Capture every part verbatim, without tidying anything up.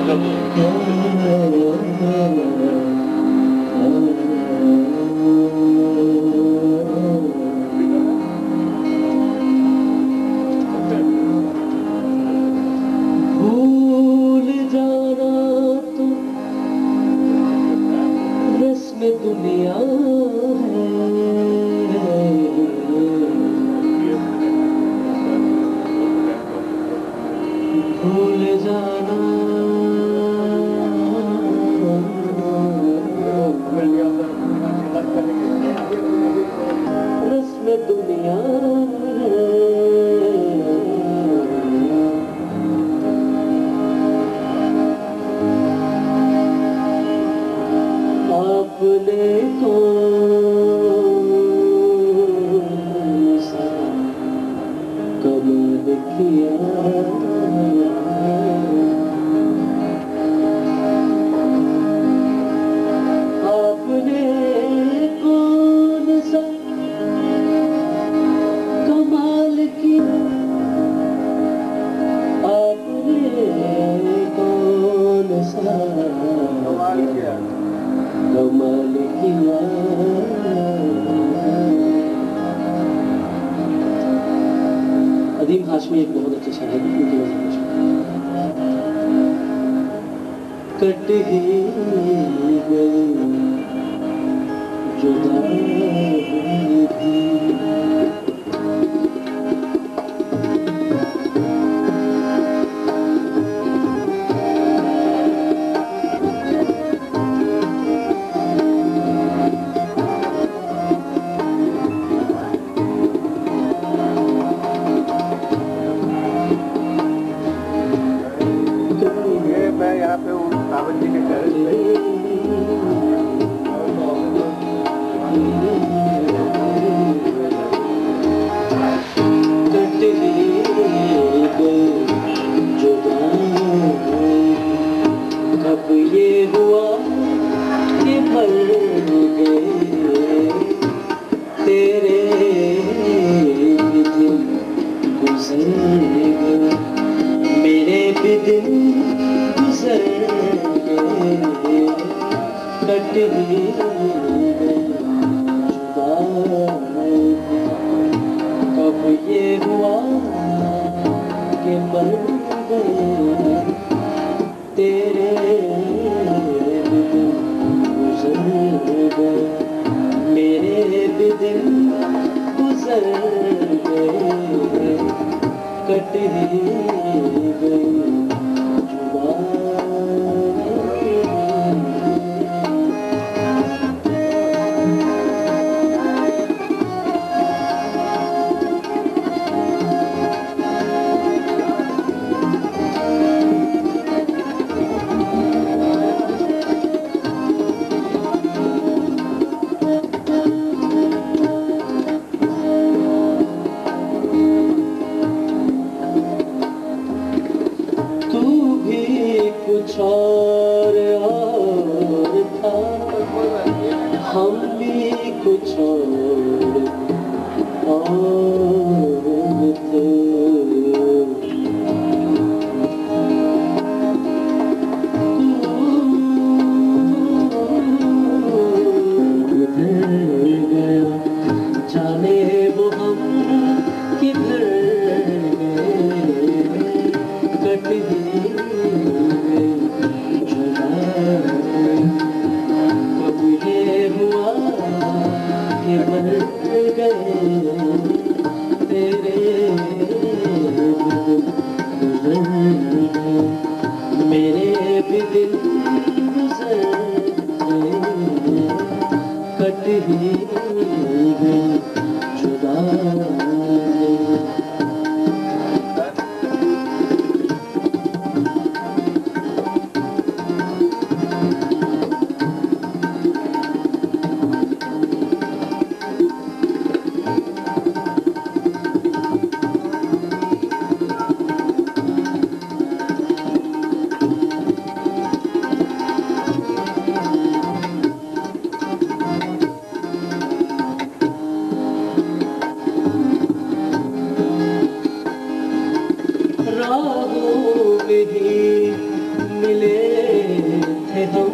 भूल जाना तो रस्म दुनिया है, भूल जाना रस्म दुनिया है। आपने कौन सा कमाल किया, आपने कौन सा कमाल किया, आपने कौन सा कमाल किया, कमाल किया। अदीम हाशमी एक बहुत अच्छे शायर हैं, उनकी वजह से कट ही गए जुदा भी। मैं यहाँ पे उस सावन जी के टेरेस पे कब ये हुआ कि मर गए तेरे भी दिन गुजर गए, मेरे भी दिन गुजर गए, कट ही गए जुदा। कब ये हुआ कि मर गए तेरे भी दिन गुजर गए, मेरे भी दिन गुजर गए, कट ही गई जुदा। कुछ और और था, हम भी कुछ और और थे। किधर गया जाने वो हम, किधर गए कट ही मर गए तेरे गुजर गए, मेरे भी दिन गुजर गए, कट ही गए जुदा। मिले थे हम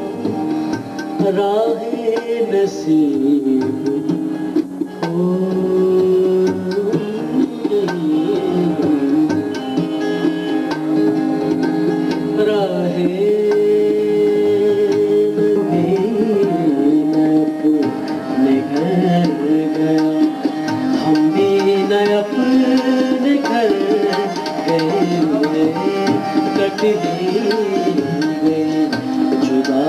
राहे नसीब हो राहे अपने घर गया हम भी न अपने घर गए कट ही गए जुदा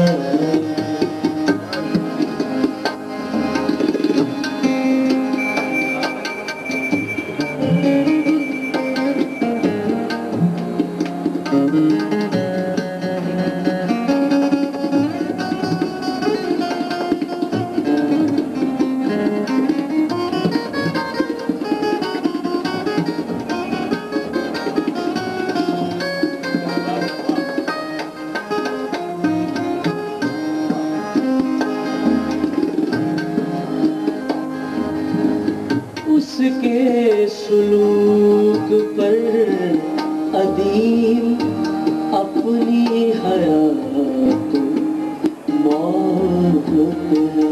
उसके सुलूक पर अदीम अपनी हयात मौत है।